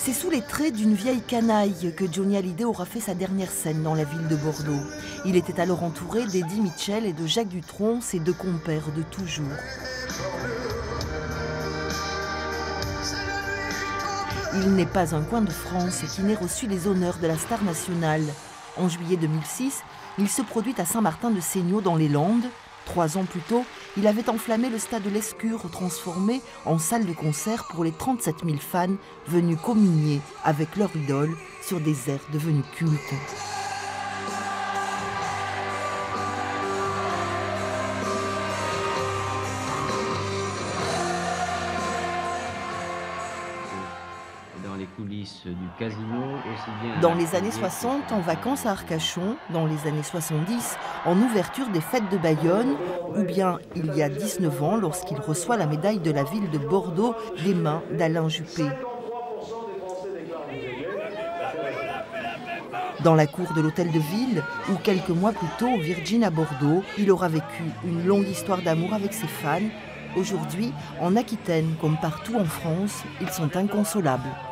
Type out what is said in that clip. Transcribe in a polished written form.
C'est sous les traits d'une vieille canaille que Johnny Hallyday aura fait sa dernière scène dans la ville de Bordeaux. Il était alors entouré d'Eddie Mitchell et de Jacques Dutronc, ses deux compères de toujours. Il n'est pas un coin de France qui n'ait reçu les honneurs de la star nationale. En juillet 2006, il se produit à Saint-Martin-de-Séniaux dans les Landes. 3 ans plus tôt, il avait enflammé le stade de l'Escure, transformé en salle de concert pour les 37 000 fans venus communier avec leur idole sur des airs devenus cultes. Dans les coulisses du casino, aussi bien dans les années 60, en vacances à Arcachon, dans les années 70, en ouverture des fêtes de Bayonne, ou bien il y a 19 ans lorsqu'il reçoit la médaille de la ville de Bordeaux des mains d'Alain Juppé. Dans la cour de l'hôtel de ville, ou quelques mois plus tôt au Virgin à Bordeaux, il aura vécu une longue histoire d'amour avec ses fans. Aujourd'hui, en Aquitaine comme partout en France, ils sont inconsolables.